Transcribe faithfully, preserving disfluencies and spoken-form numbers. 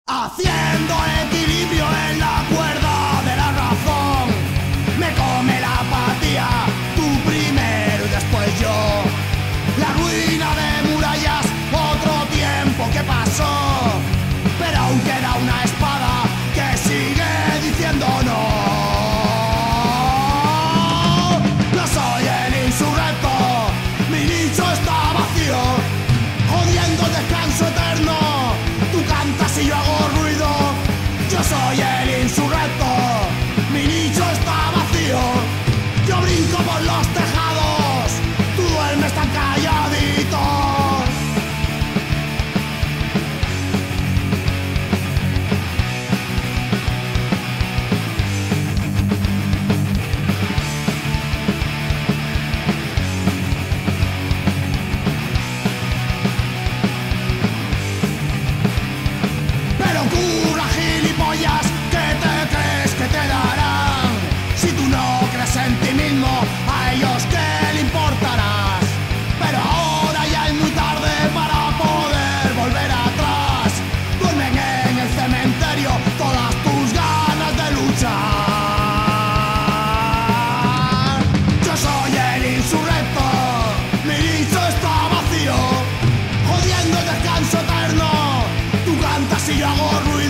Haciendo equilibrio en la cuerda de la razón. Me come la apatía, tú primero y después yo. La ruina de murallas, otro tiempo que pasó. Pero aún queda una espada que sigue diciendo no. No soy el insurrecto, mi nicho está vacío. Jodiendo el descanso eterno, tú cantas y yo hago ruido. Yo soy el insurrecto, mi nicho está vacío. Yo brinco por los tejados, tú duermes tan calladito. Pero cura, gilipollas, ¿qué te crees que te darán? Si tú no crees en ti mismo, a ellos ¿qué le importarás? Pero ahora ya es muy tarde para poder volver atrás. Duermen en el cementerio todas tus ganas de luchar. Yo soy el insurrecto, mi nicho está vacío. Jodiendo el descanso eterno, tú cantas y yo hago ruido.